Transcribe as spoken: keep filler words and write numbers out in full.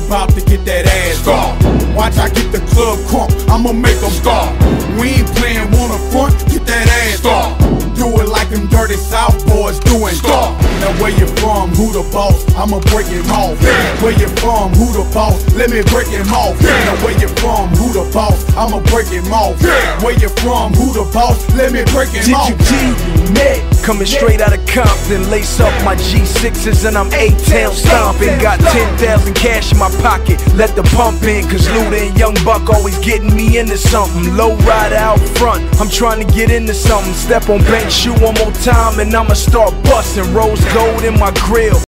about to get that ass off. Watch I get the club crunk, I'ma make them stop. We ain't playing wanna front, get that ass off. Do it like them dirty South boys doing. Stop. Now where you from, who the boss? I'ma break him off. Yeah. Where you from, who the boss? Let me break him off. Yeah. Now where you from, who the boss? I'ma break him off. Yeah. Where you from, who the boss? Let me break him off. G, coming straight out of Compton, lace up my G sixes and I'm A-Town stomping. Got ten thousand cash in my pocket, let the pump in, cause Luda and Young Buck always getting me into something. Low rider out front, I'm trying to get into something. Step on bank shoe one more time and I'ma start busting. Rose gold in my grill.